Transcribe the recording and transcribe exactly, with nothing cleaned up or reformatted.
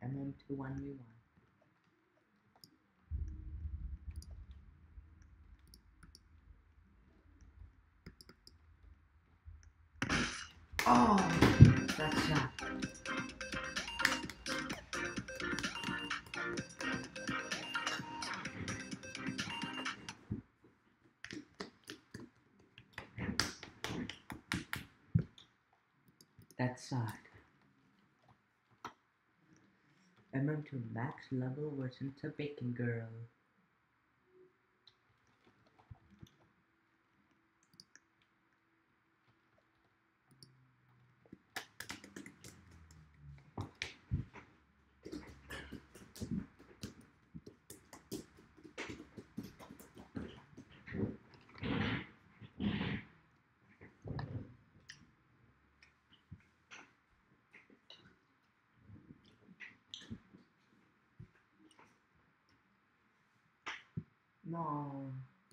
M M two one v one. Oh, that shot. That's sad. M M two max level versus a bacon girl. No.